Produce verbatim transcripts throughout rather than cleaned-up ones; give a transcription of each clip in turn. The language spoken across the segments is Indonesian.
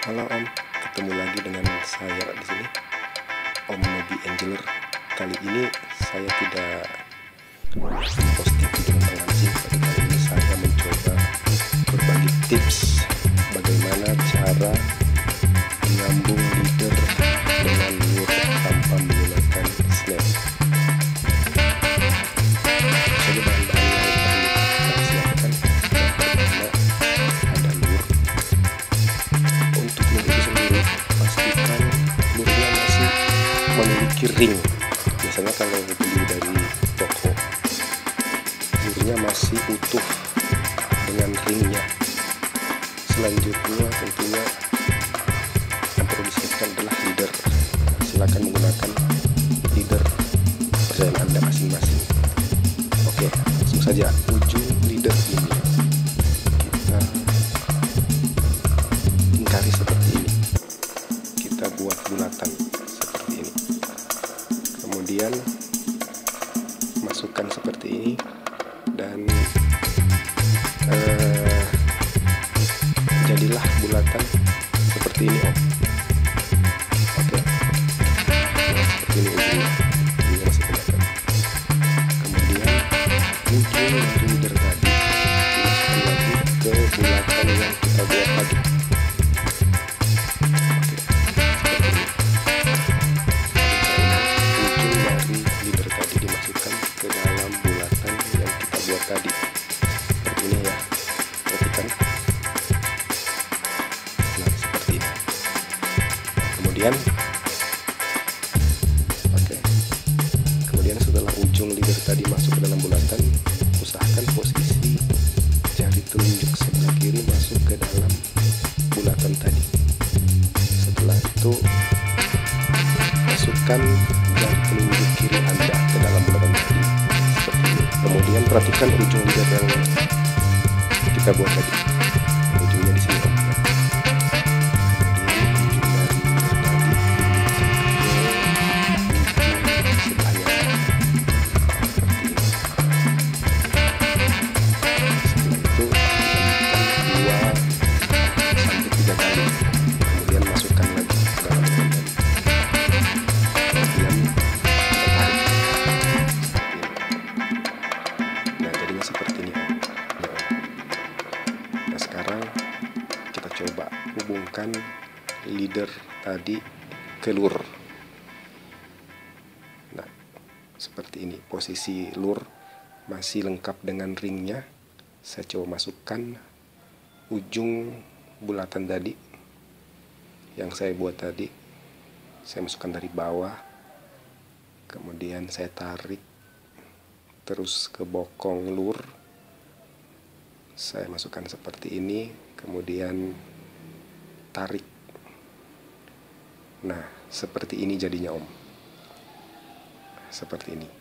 Halo Om, ketemu lagi dengan saya di sini, Om Nobi Angeler. Kali ini saya tidak posting video tentang mancing, tapi kali ini saya mencoba berbagi tips bagaimana cara menyambung leader dengan lure tanpa menggunakan snap. Jadi bahan-bahan yang perlu kita siapkan, yang pertama ada lure. Untuk lure itu sendiri, pastikan lurenya masih memiliki ring. Biasanya kalau beli dari toko, lurenya masih utuh dengan ringnya. Selanjutnya tentunya yang perlu disiapkan adalah leader. Silakan menggunakan leader kepercayaan Anda masing-masing. Oke, langsung saja. Ujung leader ini kita lingkari seperti ini, kita buat bulatan seperti ini, kemudian masukkan seperti ini dan eh, jadilah bulatan seperti ini Om. Oke, nah, seperti ini ujungnya, ujungnya masih kelihatan. Kemudian ujung dari leader tadi dimasukkan lagi ke bulatan yang kita buat tadi. Tadi seperti ini ya, perhatikan. Nah, seperti ini. Kemudian oke kemudian setelah ujung leader tadi masuk ke dalam bulatan, usahakan posisi jari telunjuk sebelah kiri masuk ke dalam bulatan tadi. Setelah itu masukkan jari telunjuk kiri Anda ke dalam bulatan tadi. Kemudian perhatikan ujung leader yang kita buat tadi, ujungnya di sini Om. Kemudian ujung dari leader tadi ke sebelahnya seperti ini. Setelah itu lanjutkan dua sampai tiga kali, kemudian masukkan lagi ke dalam bulatan. Kemudian seperti ini. Nah, sekarang kita coba hubungkan leader tadi ke lure. Nah, seperti ini posisi lure masih lengkap dengan ringnya. Saya coba masukkan ujung bulatan tadi yang saya buat tadi, saya masukkan dari bawah, kemudian saya tarik terus ke bokong lure, saya masukkan seperti ini, kemudian tarik. Nah, seperti ini jadinya Om, seperti ini.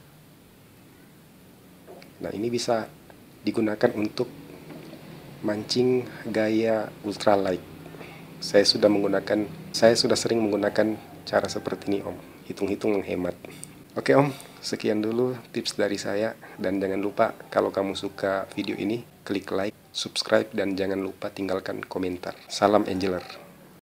Nah, ini bisa digunakan untuk mancing gaya ultralight. Saya sudah menggunakan, saya sudah sering menggunakan cara seperti ini Om, hitung-hitung menghemat. Oke Om, sekian dulu tips dari saya, dan jangan lupa kalau kamu suka video ini, klik like, subscribe, dan jangan lupa tinggalkan komentar. Salam Angeler.